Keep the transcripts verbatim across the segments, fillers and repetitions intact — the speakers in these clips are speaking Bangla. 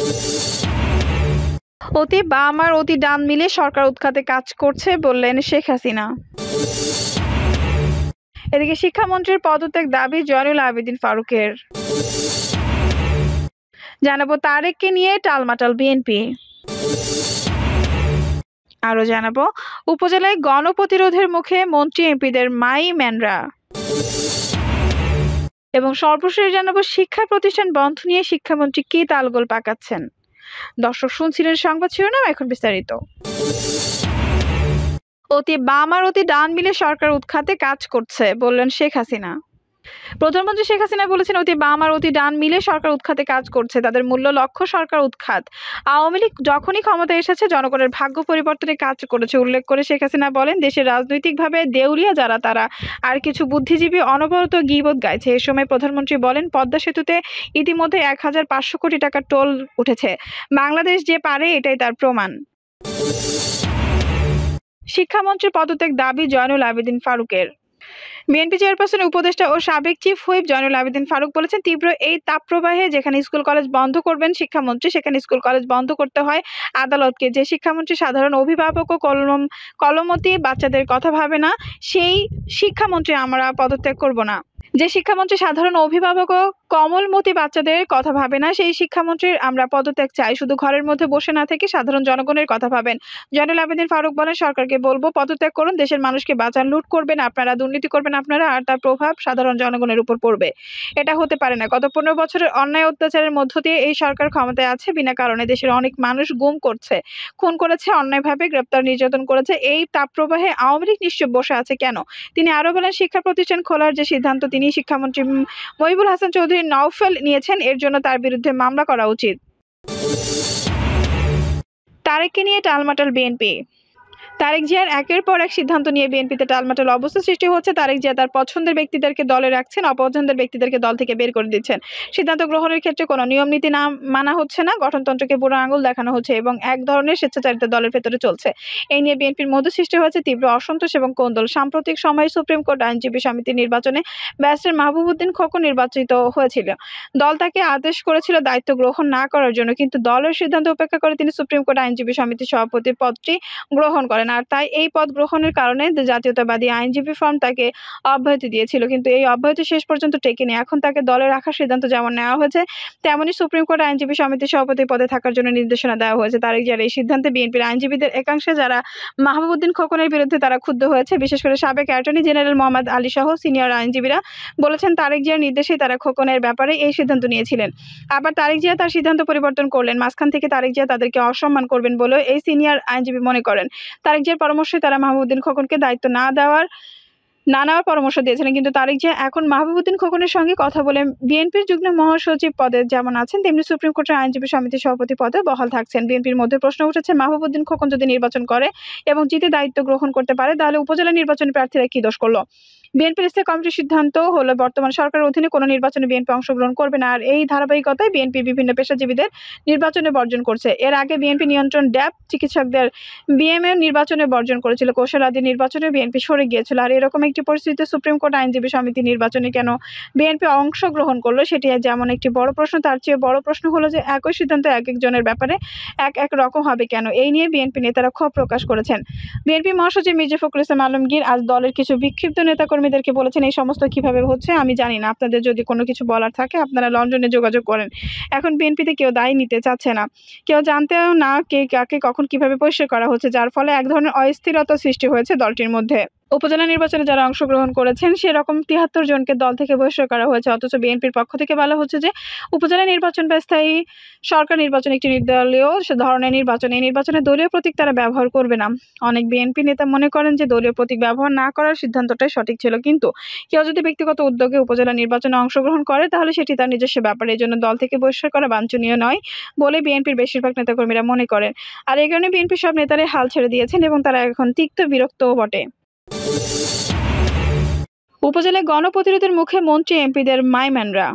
অতি বাম আর অতি ডান মিলে সরকার উৎখাতে কাজ করছে বললেন শেখ হাসিনা। এদিকে শিক্ষামন্ত্রীর পদত্যাগ দাবি জয়নুল আবেদিন ফারুকের। জানাবো তারেককে নিয়ে টালমাটাল বিএনপি। আরো জানাবো উপজেলায় গণপ্রতিরোধের মুখে মন্ত্রী এমপিদের মাই ম্যানরা। এবং সর্বশেষ জানাবো শিক্ষা প্রতিষ্ঠান বন্ধ নিয়ে শিক্ষামন্ত্রী কি তালগোল পাকাচ্ছেন। দর্শক শুনছিলেন সংবাদ শিরোনাম, এখন বিস্তারিত। অতি বাম আর অতি ডান মিলে সরকার উৎখাতে কাজ করছে বললেন শেখ হাসিনা। প্রধানমন্ত্রী শেখ হাসিনা বলেছেন অতি বাম আর অতি ডান মিলে সরকার উৎখাতে কাজ করছে, তাদের মূল্য লক্ষ্য সরকার উৎখাত। আওয়ামী লীগ যখনই ক্ষমতায় এসেছে জনগণের ভাগ্য পরিবর্তনে কাজ করেছে উল্লেখ করে শেখ হাসিনা বলেন, দেশের রাজনৈতিকভাবে দেউলিয়া যারা তারা আর কিছু বুদ্ধিজীবী অনবরত গীবত গাইছে। এ সময় প্রধানমন্ত্রী বলেন, পদ্মা সেতুতে ইতিমধ্যে এক হাজার পাঁচশো কোটি টাকার টোল উঠেছে, বাংলাদেশ যে পারে এটাই তার প্রমাণ। শিক্ষামন্ত্রীর পদত্যাগ দাবি জয়নুল আবেদিন ফারুকের। বিএনপি চেয়ারপারসনের উপদেষ্টা ও সাবেক চিফ হুইপ জয়নুল আবেদিন ফারুক বলেছেন, তীব্র এই তাপপ্রবাহে যেখানে স্কুল কলেজ বন্ধ করবেন শিক্ষামন্ত্রী, সেখানে স্কুল কলেজ বন্ধ করতে হয় আদালতকে। যে শিক্ষামন্ত্রী সাধারণ অভিভাবক ও কলম কলমতি বাচ্চাদের কথা ভাবে না, সেই শিক্ষামন্ত্রী আমরা পদত্যাগ করব না। যে শিক্ষামন্ত্রী সাধারণ অভিভাবক ও কমলমতি বাচ্চাদের কথা ভাবে না, সেই শিক্ষামন্ত্রীর আমরা পদত্যাগ চাই। শুধু ঘরের মধ্যে বসে না থেকে সাধারণ জনগণের কথা ভাবেন। জয়নুল আবেদিন ফারুক বলেন, সরকারকে বলবো পদত্যাগ করুন, দেশের মানুষকে বাঁচান। লুট করবেন আপনারা, দুর্নীতি করবেন আপনারা, আর তার প্রভাব সাধারণ জনগণের উপর পড়বে। এটা হতে পারে না। গত পনেরো বছরের অন্যায় অত্যাচারের মধ্য দিয়ে এই সরকার ক্ষমতায় আছে, বিনা কারণে দেশের অনেক মানুষ গুম করছে, খুন করেছে, অন্যায়ভাবে গ্রেপ্তার নির্যাতন করেছে। এই তাপপ্রবাহে আওয়ামী লীগ নিশ্চয় বসে আছে কেন? তিনি আরো বলেন, শিক্ষা প্রতিষ্ঠান খোলার যে সিদ্ধান্ত তিনি শিক্ষামন্ত্রী মহিবুল হাসান চৌধুরী নওফেল নিয়েছেন, এর জন্য তার বিরুদ্ধে মামলা করা উচিত। তারেককে নিয়ে টালমাটাল বিএনপি। তারেক জিয়ার একের পর এক সিদ্ধান্ত নিয়ে বিএনপিতে টালমাটাল অবস্থা সৃষ্টি হচ্ছে। তারেক জিয়া তার পছন্দের ব্যক্তিদেরকে দলে রাখছেন, অপছন্দের ব্যক্তিদেরকে দল থেকে বের করে দিচ্ছেন। সিদ্ধান্ত গ্রহণের ক্ষেত্রে কোনো নিয়ম নীতি না মানা হচ্ছে না, গঠনতন্ত্রকে বুড়ো আঙুল দেখানো হচ্ছে এবং এক ধরনের স্বেচ্ছাচারিতা দলের ভেতরে চলছে। এই নিয়ে বিএনপির মধ্যে সৃষ্টি হয়েছে তীব্র অসন্তোষ এবং কোন্দল। সাম্প্রতিক সময়ে সুপ্রিম কোর্ট আইনজীবী সমিতির নির্বাচনে ব্যারিস্টার মাহবুবউদ্দিন খোকন নির্বাচিত হয়েছিল। দল তাকে আদেশ করেছিল দায়িত্ব গ্রহণ না করার জন্য, কিন্তু দলের সিদ্ধান্ত উপেক্ষা করে তিনি সুপ্রিম কোর্ট আইনজীবী সমিতির সভাপতির পদটি গ্রহণ করেন। আর তাই এই পদ গ্রহণের কারণে জাতীয়তাবাদী আইনজীবী ফর্ম তাকে অব্যাহতি দিয়েছিল, কিন্তু এই অব্যাহতি শেষ পর্যন্ত টেকেনি। এখন তাকে দলে রাখার সিদ্ধান্ত যেমন নেওয়া হয়েছে, তেমনি সুপ্রিম কোর্ট আইনজীবী সমিতির সভাপতি পদে থাকার জন্য নির্দেশনা দেওয়া হয়েছে। তারেক জিয়ার এই সিদ্ধান্তে বিএনপির আইনজীবীদের একাংশে যারা মাহবুবউদ্দিন খোকনের বিরুদ্ধে তারা ক্ষুব্ধ হয়েছে। বিশেষ করে সাবেক অ্যাটর্নি জেনারেল মোহাম্মদ আলী সহ সিনিয়র আইনজীবীরা বলেছেন, তারেক জিয়ার নির্দেশেই তারা খোকনের ব্যাপারে এই সিদ্ধান্ত নিয়েছিলেন। আবার তারেক জিয়া তার সিদ্ধান্ত পরিবর্তন করলেন। মাঝখান থেকে তারেক জিয়া তাদেরকে অসম্মান করবেন বলেও এই সিনিয়র আইনজীবী মনে করেন। তারেক জিয়ার পরামর্শে তারা মাহবুবউদ্দিন খোকনকে দায়িত্ব না দেওয়ার না নেওয়ার পরামর্শ দিয়েছিলেন, কিন্তু তারেক জিয়া এখন মাহবুবউদ্দিন খোকনের সঙ্গে কথা বলে বিএনপির যুগ্ম মহাসচিব পদে যেমন আছেন, তেমনি সুপ্রিম কোর্টের আইনজীবী সমিতির সভাপতি পদে বহাল থাকছেন। বিএনপির মধ্যে প্রশ্ন উঠেছে, মাহবুবউদ্দিন খোকন যদি নির্বাচন করে এবং জিতে দায়িত্ব গ্রহণ করতে পারে, তাহলে উপজেলা নির্বাচনী প্রার্থীরা কি দোষ করলো? বিএনপির স্থায়ী কমিটির সিদ্ধান্ত হলো বর্তমান সরকারের অধীনে কোনো নির্বাচনে বিএনপি অংশগ্রহণ করবে না। আর এই ধারাবাহিকতায় বিএনপি বিভিন্ন পেশাজীবীদের নির্বাচনে বর্জন করছে। এর আগে বিএনপি নিয়ন্ত্রণ ড্যাব চিকিৎসকদের বিএমএ নির্বাচনে বর্জন করেছিল, কৌশলাদি নির্বাচনে বিএনপি সরে গিয়েছিল। আর এরকম একটি পরিস্থিতিতে সুপ্রিম কোর্ট আইনজীবী সমিতি নির্বাচনে কেন বিএনপি অংশগ্রহণ করলো, সেটি যেমন একটি বড় প্রশ্ন, তার চেয়ে বড় প্রশ্ন হলো যে একই সিদ্ধান্ত এক একজনের ব্যাপারে এক এক রকম হবে কেন? এই নিয়ে বিএনপি নেতারা ক্ষোভ প্রকাশ করেছেন। বিএনপি মহাসচিব মির্জা ফখরুল ইসলাম আলমগীর আজ দলের কিছু বিক্ষিপ্ত নেতাকর্মীদেরকে বলেছেন, এই সমস্ত কিভাবে হচ্ছে আমি জানি না, আপনাদের যদি কোনো কিছু বলার থাকে আপনারা লন্ডনে যোগাযোগ করেন। এখন বিএনপিতে কেউ দায় নিতে চাচ্ছে না, কেউ জানতেও না কে কাকে কখন কিভাবে পরিষ্কার করা হচ্ছে, যার ফলে এক ধরনের অস্থিরতা সৃষ্টি হয়েছে দলটির মধ্যে। উপজেলা নির্বাচনে যারা অংশগ্রহণ করেছেন সেরকম তিয়াত্তর জনকে দল থেকে বহিষ্কার করা হয়েছে, অথচ বিএনপির পক্ষ থেকে বলা হচ্ছে যে উপজেলা নির্বাচন বা স্থায়ী সরকার নির্বাচন একটি নির্দলীয় ধরনের নির্বাচন, এই নির্বাচনে দলীয় প্রতীক তারা ব্যবহার করবে না। অনেক বিএনপি নেতা মনে করেন যে দলীয় প্রতীক ব্যবহার না করার সিদ্ধান্তটাই সঠিক ছিল, কিন্তু কেউ যদি ব্যক্তিগত উদ্যোগে উপজেলা নির্বাচনে অংশগ্রহণ করে তাহলে সেটি তার নিজস্ব ব্যাপার, এই জন্য দল থেকে বহিষ্কার করা বাঞ্ছনীয় নয় বলে বিএনপির বেশিরভাগ নেতাকর্মীরা মনে করেন। আর এই কারণে বিএনপির সব নেতারাই হাল ছেড়ে দিয়েছেন এবং তারা এখন তিক্ত বিরক্তও বটে। উপজেলায় গণপ্রতিরোধের মুখে মন্ত্রী এমপিদের মাইম্যানরা।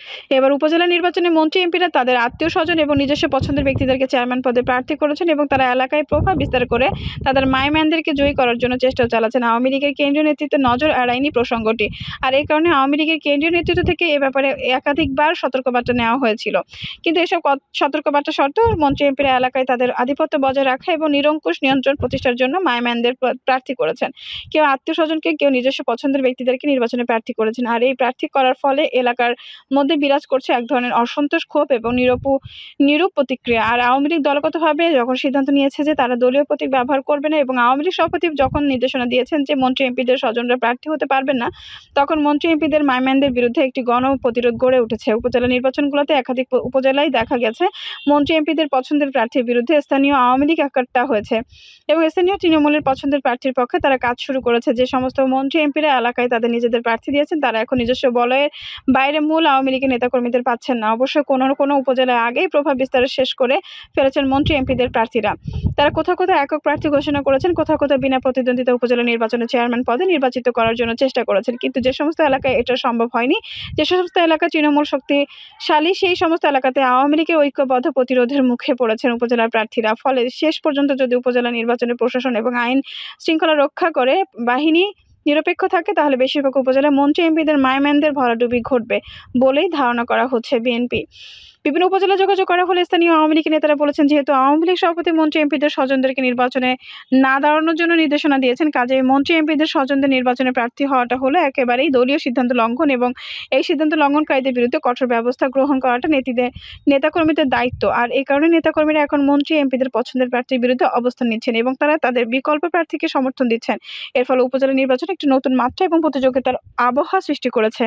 এবার উপজেলা নির্বাচনে মন্ত্রী এমপিরা তাদের আত্মীয় স্বজন এবং নিজস্ব পছন্দের ব্যক্তিদেরকে চেয়ারম্যান পদে প্রার্থী করেছেন এবং তারা এলাকায় প্রভাব বিস্তার করে তাদের মাইম্যানদেরকে জয়ী করার জন্য চেষ্টা চালাচ্ছেন। আওয়ামী লীগের কেন্দ্রীয় নেতৃত্বে নজর এড়ায়নি প্রসঙ্গটি, আর এই কারণে আওয়ামী লীগের কেন্দ্রীয় নেতৃত্ব থেকে এ ব্যাপারে একাধিকবার সতর্কবার্তা নেওয়া হয়েছিল। কিন্তু এসব সতর্কবার্তা সত্ত্বেও মন্ত্রী এমপিরা এলাকায় তাদের আধিপত্য বজায় রাখা এবং নিরঙ্কুশ নিয়ন্ত্রণ প্রতিষ্ঠার জন্য মাইম্যানদের প্রার্থী করেছেন। কেউ আত্মীয় স্বজনকে, কেউ নিজস্ব পছন্দের ব্যক্তিদেরকে নির্বাচনে প্রার্থী করেছেন। আর এই প্রার্থী করার ফলে এলাকার মধ্যে বিরাজ করছে এক ধরনের অসন্তোষ, ক্ষোভ এবং নিরপু নিরূপ প্রতিক্রিয়া। আর আওয়ামী লীগ দলগতভাবে যখন সিদ্ধান্ত নিয়েছে যে তারা দলীয় প্রতীক ব্যবহার করবে না এবং আওয়ামী লীগ সভাপতি যখন নির্দেশনা দিয়েছেন যে মন্ত্রী এমপিদের স্বজনরা প্রার্থী হতে পারবেন না, তখন মন্ত্রী এমপিদের মাইম্যানদের বিরুদ্ধে একটি গণ প্রতিরোধ গড়ে উঠেছে। উপজেলা নির্বাচনগুলোতে একাধিক উপজেলায় দেখা গেছে মন্ত্রী এমপিদের পছন্দের প্রার্থীর বিরুদ্ধে স্থানীয় আওয়ামী লীগ একাট্টা হয়েছে এবং স্থানীয় তৃণমূলের পছন্দের প্রার্থীর পক্ষে তারা কাজ শুরু করেছে। যে সমস্ত মন্ত্রী এমপিরা এলাকায় তাদের নিজেদের প্রার্থী দিয়েছেন তারা এখন নিজস্ব বলয়ের বাইরে মূল আওয়ামী লীগের নেতাকর্মীদের পাচ্ছেন না। অবশ্য কোনো কোনো উপজেলায় আগেই প্রভাব বিস্তার শেষ করে ফেলেছেন মন্ত্রী এমপিদের প্রার্থীরা। তারা কোথাও কোথাও একক প্রার্থী ঘোষণা করেছেন, কোথাও কোথাও বিনা প্রতিদ্বন্দ্বিতা উপজেলা নির্বাচনে চেয়ারম্যান পদে নির্বাচিত করার জন্য চেষ্টা করেছেন। কিন্তু যে সমস্ত এলাকায় এটা সম্ভব হয়নি, যে সমস্ত এলাকা তৃণমূল শক্তিশালী, সেই সমস্ত এলাকাতে আওয়ামী লীগের ঐক্যবদ্ধ প্রতিরোধের মুখে পড়েছেন উপজেলার প্রার্থীরা। ফলে শেষ পর্যন্ত যদি উপজেলা নির্বাচনের প্রশাসন এবং আইন শৃঙ্খলা রক্ষা করে বাহিনী নিরপেক্ষ থাকে, তাহলে বেশিরভাগ উপজেলায় মন্ত্রী এমপিদের মাইম্যানদের ভরাডুবি ঘটবে বলেই ধারণা করা হচ্ছে বিএনপি। বিভিন্ন উপজেলা যোগাযোগ করা হলে স্থানীয় আওয়ামী লীগের নেতারা বলেছেন, যেহেতু আওয়ামী লীগ সভাপতি মন্ত্রী এমপিদের স্বজনদেরকে নির্বাচনে না দাঁড়ানোর জন্য নির্দেশনা দিয়েছেন, কাজে মন্ত্রী এমপিদের স্বজনদের নির্বাচনে প্রার্থী হওয়াটা হলো একেবারেই দলীয় সিদ্ধান্ত লঙ্ঘন এবং এই সিদ্ধান্ত লঙ্ঘনকারীদের বিরুদ্ধে কঠোর ব্যবস্থা গ্রহণ করাটা নেতাদের নেতাকর্মীদের দায়িত্ব। আর এই কারণে নেতাকর্মীরা এখন মন্ত্রী এমপিদের পছন্দের প্রার্থীর বিরুদ্ধে অবস্থান নিচ্ছেন এবং তারা তাদের বিকল্প প্রার্থীকে সমর্থন দিচ্ছেন। এর ফলে উপজেলা নির্বাচনে একটি নতুন মাত্রা এবং প্রতিযোগিতার আবহাওয়া সৃষ্টি করেছে।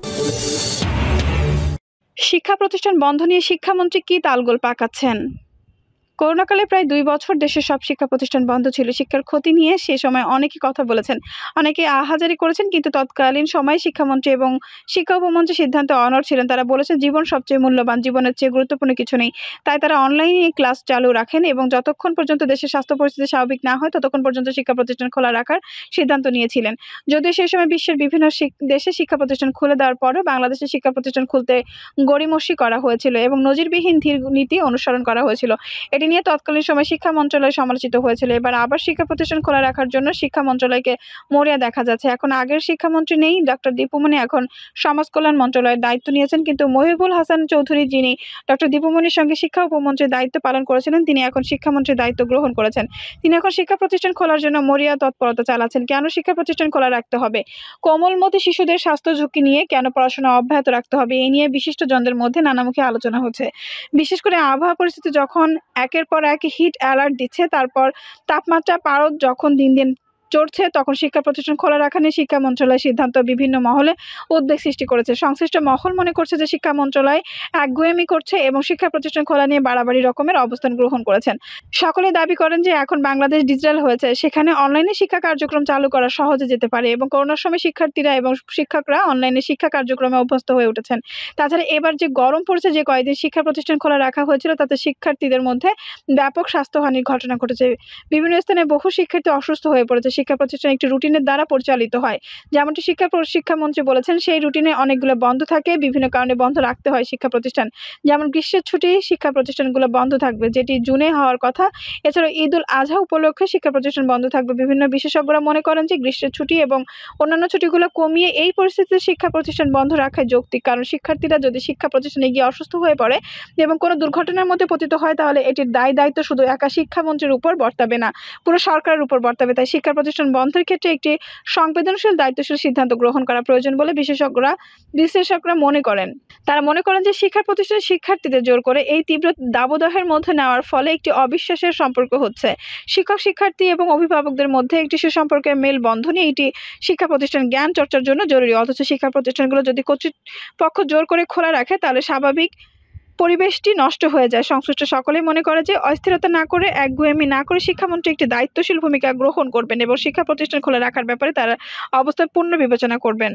শিক্ষা প্রতিষ্ঠান বন্ধ নিয়ে শিক্ষামন্ত্রী কি তালগোল পাকাচ্ছেন? করোনাকালে প্রায় দুই বছর দেশের সব শিক্ষা প্রতিষ্ঠান বন্ধ ছিল। শিক্ষার ক্ষতি নিয়ে সে সময় অনেকে কথা বলেছেন, অনেকে আহাজারি করেছেন, কিন্তু তৎকালীন সময়ে শিক্ষামন্ত্রী এবং শিক্ষা উপমন্ত্রী সিদ্ধান্তে অনড় ছিলেন। তারা বলেছেন জীবন সবচেয়ে মূল্যবান, জীবনের চেয়ে গুরুত্বপূর্ণ কিছু নেই। তাই তারা অনলাইনে ক্লাস চালু রাখেন এবং যতক্ষণ পর্যন্ত দেশের স্বাস্থ্য পরিস্থিতি স্বাভাবিক না হয় ততক্ষণ পর্যন্ত শিক্ষা প্রতিষ্ঠান খোলা রাখার সিদ্ধান্ত নিয়েছিলেন। যদিও সেই সময় বিশ্বের বিভিন্ন দেশে শিক্ষা প্রতিষ্ঠান খুলে দেওয়ার পরেও বাংলাদেশের শিক্ষা প্রতিষ্ঠান খুলতে গড়িমসি করা হয়েছিল এবং নজিরবিহীন ধীর নীতি অনুসরণ করা হয়েছিল। এটি নিয়ে তৎকালীন সময় শিক্ষা মন্ত্রণালয় সমালোচিত হয়েছিল। এবার আবার শিক্ষা প্রতিষ্ঠান খোলা রাখার জন্য শিক্ষা মন্ত্রণালয়কে মরিয়া দেখা যাচ্ছে। এখন আগের শিক্ষামন্ত্রী নেই, ডক্টর দীপুমনি এখন সমাজ কল্যাণ মন্ত্রণালয়ের দায়িত্ব নিয়েছেন, কিন্তু মহিবুল হাসান চৌধুরী, যিনি ডক্টর দীপুমনির সঙ্গে শিক্ষা উপমন্ত্রীর দায়িত্ব পালন করেছিলেন, তিনি এখন শিক্ষামন্ত্রীর দায়িত্ব গ্রহণ করেছেন। তিনি এখন শিক্ষা প্রতিষ্ঠান খোলার জন্য মরিয়া তৎপরতা চালাচ্ছেন। কেন শিক্ষা প্রতিষ্ঠান খোলা রাখতে হবে? কোমলমতি শিশুদের স্বাস্থ্য ঝুঁকি নিয়ে কেন পড়াশোনা অব্যাহত রাখতে হবে? এই নিয়ে বিশিষ্টজনদের মধ্যে নানামুখী আলোচনা হচ্ছে। বিশেষ করে আবহাওয়া পরিস্থিতি যখন একের পর এক হিট অ্যালার্ট দিচ্ছে, তারপর তাপমাত্রা পারদ যখন দিন দিন চড়ছে, তখন শিক্ষা প্রতিষ্ঠান খোলা রাখা নিয়ে শিক্ষা মন্ত্রণালয়ের সিদ্ধান্ত বিভিন্ন মহলে উদ্বেগ সৃষ্টি করেছে। সংশ্লিষ্ট মহল মনে করছে যে শিক্ষা মন্ত্রণালয় একগুঁয়েমি করছে এবং শিক্ষা প্রতিষ্ঠান খোলা নিয়ে বাড়াবাড়ি রকমের অবস্থান গ্রহণ করেছেন। সকলে দাবি করেন যে এখন বাংলাদেশ ডিজিটাল হয়েছে, সেখানে অনলাইনে শিক্ষা কার্যক্রম চালু করা সহজে যেতে পারে এবং করোনার সময় শিক্ষার্থীরা এবং শিক্ষকরা অনলাইনে শিক্ষা কার্যক্রমে অভ্যস্ত হয়ে উঠেছেন। তাছাড়া এবার যে গরম পড়েছে, যে কয়েকদিন শিক্ষা প্রতিষ্ঠান খোলা রাখা হয়েছিল, তাতে শিক্ষার্থীদের মধ্যে ব্যাপক স্বাস্থ্যহানির ঘটনা ঘটেছে। বিভিন্ন স্থানে বহু শিক্ষার্থী অসুস্থ হয়ে পড়েছে। শিক্ষা প্রতিষ্ঠান একটি রুটিনের দ্বারা পরিচালিত হয়, যেমনটি শিক্ষা শিক্ষামন্ত্রী বলেছেন। সেই রুটিনে অনেকগুলো বন্ধ থাকে, বিভিন্ন কারণে বন্ধ রাখতে হয় শিক্ষা প্রতিষ্ঠান। যেমন গ্রীষ্মের ছুটি শিক্ষা প্রতিষ্ঠানগুলো বন্ধ থাকবে, যেটি জুনে হওয়ার কথা। এছাড়াও ঈদ উল আজহা উপলক্ষে শিক্ষা প্রতিষ্ঠান বন্ধ থাকবে। বিভিন্ন বিশেষজ্ঞরা মনে করেন যে গ্রীষ্মের ছুটি এবং অন্যান্য ছুটিগুলো কমিয়ে এই পরিস্থিতিতে শিক্ষা প্রতিষ্ঠান বন্ধ রাখাই যৌক্তিক, কারণ শিক্ষার্থীরা যদি শিক্ষা প্রতিষ্ঠানে গিয়ে অসুস্থ হয়ে পড়ে এবং কোনো দুর্ঘটনার মধ্যে পতিত হয়, তাহলে এটির দায় দায়িত্ব শুধু একা শিক্ষামন্ত্রীর উপর বর্তাবে না, পুরো সরকারের উপর বর্তাবে। তাই শিক্ষা প্রতিষ্ঠান বন্ধের ক্ষেত্রে একটি সংবেদনশীল দায়িত্বশীল সিদ্ধান্ত গ্রহণ করা প্রয়োজন বলে বিশেষজ্ঞরা বিশ্লেষকরা মনে করেন। তারা মনে করেন যে শিক্ষা প্রতিষ্ঠানের শিক্ষার্থীদের জোর করে এই তীব্র দাবদাহের মধ্যে নেওয়ার ফলে একটি অবিশ্বাসের সম্পর্ক হচ্ছে। শিক্ষক শিক্ষার্থী এবং অভিভাবকদের মধ্যে একটি সুসম্পর্কের মেলবন্ধনই এটি শিক্ষা প্রতিষ্ঠান জ্ঞান চর্চার জন্য জরুরি। অথচ শিক্ষা প্রতিষ্ঠানগুলো যদি কর্তৃপক্ষ জোর করে খোলা রাখে, তাহলে স্বাভাবিক পরিবেশটি নষ্ট হয়ে যায়। সংশ্লিষ্ট সকলেই মনে করে যে অস্থিরতা না করে, একগুঁয়েমি না করে শিক্ষামন্ত্রী একটি দায়িত্বশীল ভূমিকা গ্রহণ করবেন এবং শিক্ষা প্রতিষ্ঠান খোলা রাখার ব্যাপারে তারা অবস্থার পূর্ণ বিবেচনা করবেন।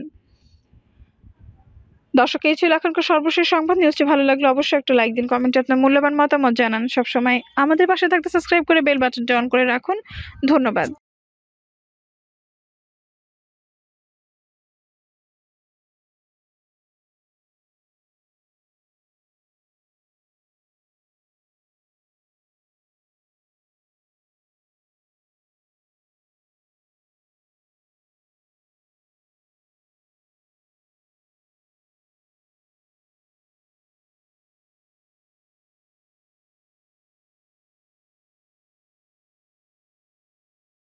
দর্শক, এই ছিল এখনকার সর্বশেষ সংবাদ। নিউজটি ভালো লাগলে অবশ্যই একটা লাইক দিন, কমেন্টে আপনার মূল্যবান মতামত জানান। সবসময় আমাদের পাশে থাকতে সাবস্ক্রাইব করে বেল বাটনটি অন করে রাখুন। ধন্যবাদ।